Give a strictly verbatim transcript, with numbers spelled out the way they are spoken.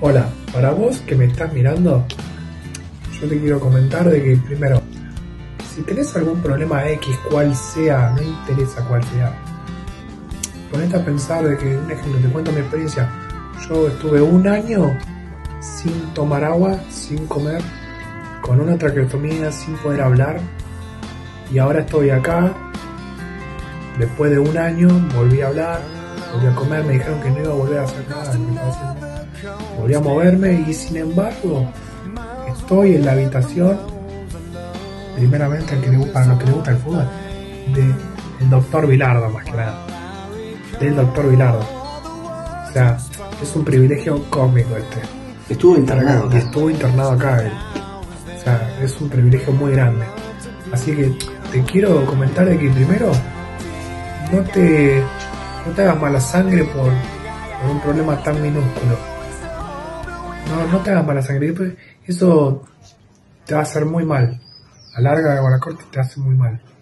Hola, para vos que me estás mirando, yo te quiero comentar de que primero, si tenés algún problema X, cual sea, no interesa cuál sea, ponete a pensar de que, un ejemplo, te cuento mi experiencia, yo estuve un año sin tomar agua, sin comer, con una traqueotomía, sin poder hablar, y ahora estoy acá, después de un año, volví a hablar, volví a comer, me dijeron que no iba a volver a hacer nada, que estaba haciendo. Volví a moverme y sin embargo estoy en la habitación, primeramente el que le, para los que les gusta el fútbol, del doctor Bilardo, más que nada, del doctor Bilardo. O sea, es un privilegio cósmico este. Estuvo internado Y acá. estuvo internado acá él. O sea, es un privilegio muy grande. Así que te quiero comentar de que primero no te, no te hagas mala sangre por, por un problema tan minúsculo. No, no te hagas mala sangre, eso te va a hacer muy mal. A larga o a la corta te hace muy mal.